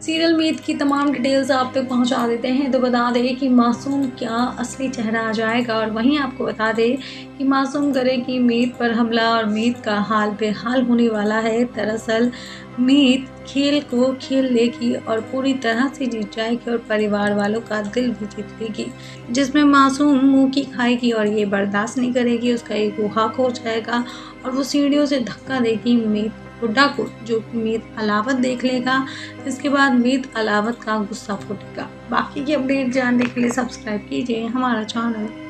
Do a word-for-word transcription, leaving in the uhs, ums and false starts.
Serial मीत की तमाम details आप तक पहुंचा देते हैं। तो बता दें कि मासूम क्या असली चेहरा आ जाएगा, और वहीं आपको बता दें कि मासूम करेगी मीत पर हमला और मीत का हाल बेहाल होने वाला है। दरअसल मीत खेल को खेल लेगी और पूरी तरह से जीत जाएगी और परिवार वालों का दिल भी जीत लेगी, जिसमें मासूम मुंह की खाएगी और ये बर्दाश्त नहीं करेगी। उसका एक हाक हो जाएगा और वो सीढ़ियों से धक्का देगी मीत हुड्डा को, जो कि मीत अलावत देख लेगा। इसके बाद मीत अलावत का गुस्सा फूटेगा। बाकी की अपडेट जानने के लिए सब्सक्राइब कीजिए हमारा चैनल।